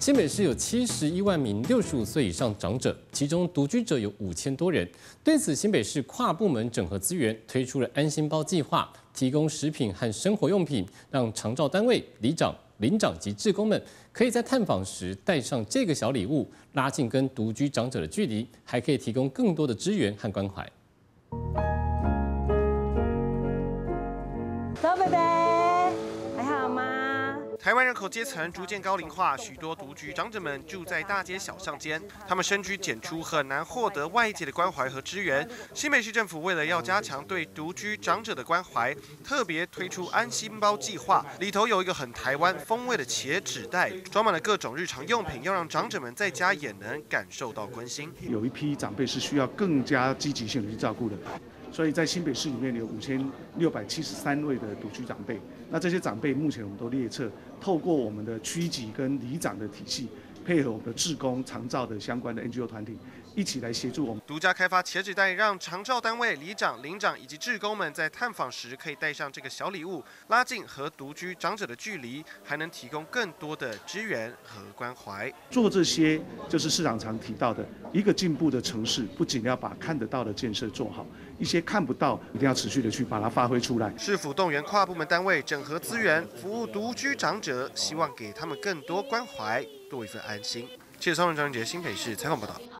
新北市有71万名65岁以上长者，其中独居者有5000多人。对此，新北市跨部门整合资源，推出了安心包计划，提供食品和生活用品，让长照单位、里长、邻长及志工们可以在探访时带上这个小礼物，拉近跟独居长者的距离，还可以提供更多的支援和关怀。 小贝贝，还好吗？ 台湾人口阶层逐渐高龄化，许多独居长者们住在大街小巷间，他们深居简出，很难获得外界的关怀和支援。新北市政府为了要加强对独居长者的关怀，特别推出安心包计划，里头有一个很台湾风味的茄纸袋，装满了各种日常用品，要让长者们在家也能感受到关心。 有一批长辈是需要更加积极性的去照顾的。所以在新北市里面有5673位的独居长辈，那这些长辈目前我们都列册，透过我们的区级跟里长的体系，配合我们的志工、长照的相关的 NGO 团体，一起来协助我们。 独家开发茄纸袋，让长照单位、里长、邻长以及志工们在探访时可以带上这个小礼物，拉近和独居长者的距离，还能提供更多的支援和关怀。 做这些就是市长常提到的，一个进步的城市，不仅要把看得到的建设做好，一些看不到一定要持续的去把它发挥出来。 市府动员跨部门单位整合资源，服务独居长者，希望给他们更多关怀，多一份安心。记者曹文章杰新北市采访报道。